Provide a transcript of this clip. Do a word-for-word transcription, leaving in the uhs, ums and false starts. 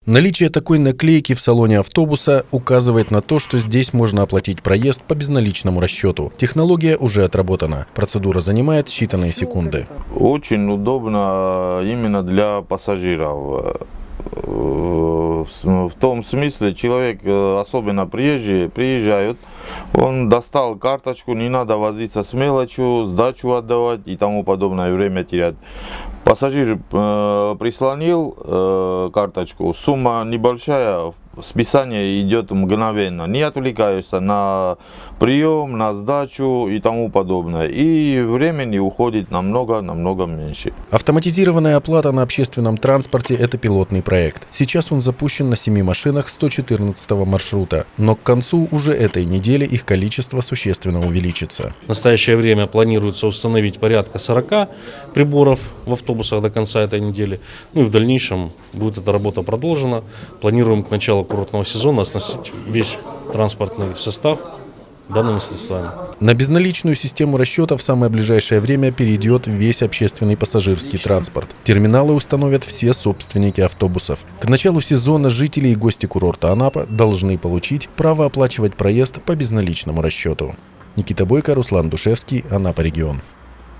Наличие такой наклейки в салоне автобуса указывает на то, что здесь можно оплатить проезд по безналичному расчету. Технология уже отработана. Процедура занимает считанные секунды. Очень удобно именно для пассажиров. В том смысле, человек, особенно приезжие, приезжают, он достал карточку, не надо возиться с мелочью, сдачу отдавать и тому подобное, время терять. Пассажир э, прислонил э, карточку, сумма небольшая, списание идет мгновенно, не отвлекаешься на прием, на сдачу и тому подобное. И времени уходит намного-намного меньше. Автоматизированная оплата на общественном транспорте – это пилотный проект. Сейчас он запущен на семи машинах сто четырнадцатого маршрута, но к концу уже этой недели их количество существенно увеличится. В настоящее время планируется установить порядка сорока приборов в автобусах до конца этой недели. Ну и в дальнейшем будет эта работа продолжена. Планируем к началу курортного сезона оснастить весь транспортный состав данными средствами. На безналичную систему расчета в самое ближайшее время перейдет весь общественный пассажирский транспорт. Терминалы установят все собственники автобусов. К началу сезона жители и гости курорта Анапа должны получить право оплачивать проезд по безналичному расчету. Никита Бойко, Руслан Душевский, Анапа регион.